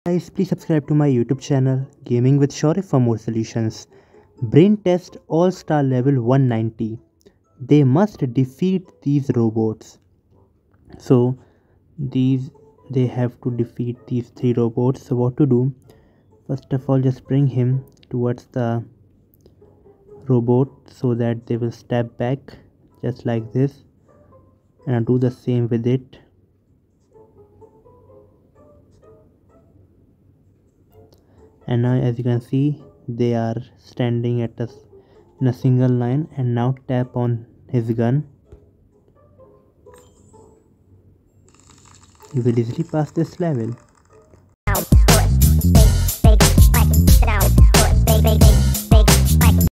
Guys, please subscribe to my YouTube channel Gaming with Shaurya for more solutions. Brain test all star level 190. They must defeat these robots. So these they have to defeat these three robots. So what to do? First of all, just bring him towards the robot so that they will step back just like this, and I'll do the same with it. And now as you can see, they are standing in a single line, and now tap on his gun. You will easily pass this level.